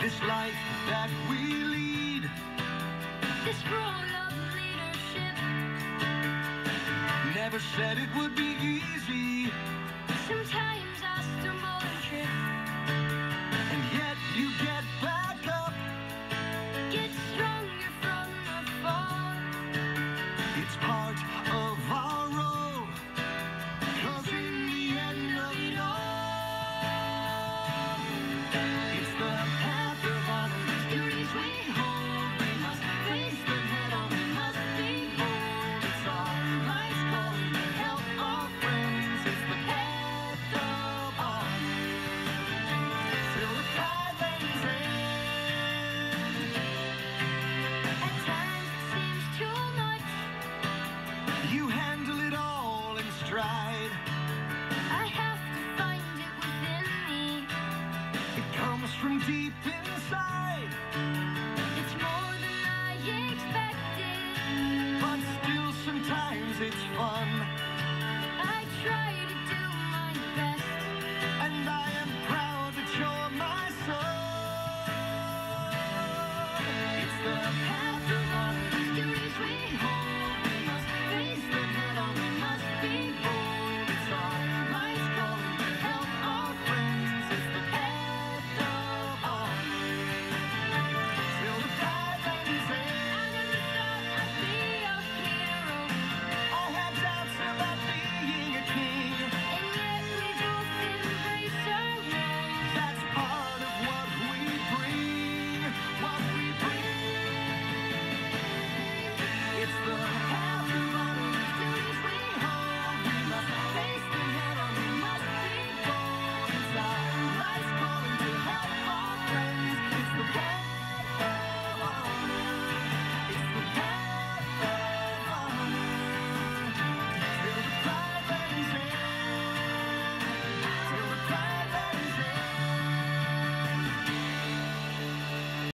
this life that we lead, this role of leadership. Never said it would be easy. Sometimes I stumble and trip, And yet you get back up. get stronger from the fall. It's part of our role, 'cause in the end of it all, it's the path of honor, it's duties we hold. We must face them head on, we must be bold. It's our life's calling to help our friends. It's the path of honor, till the pride lays end. At times it seems too much. You handle it all in stride. I have to find it within me. It comes from deep inside, It's more than I expected. but still sometimes it's fun. I try to do my best. And I am proud that you're my son. It's the path of honor, it's duties we hold. We must face them head on, we must be bold. It's our life's calling to help our friends. It's the path of honor, till the pride lays I end. never thought I'd be a hero, I had doubts about being a king. and yet we both embrace our roles. That's part of what we bring, what we bring. It's the path of honor, it's duties we hold. We must face them head on, we must be bold. It's our life's calling to help our friends. It's the path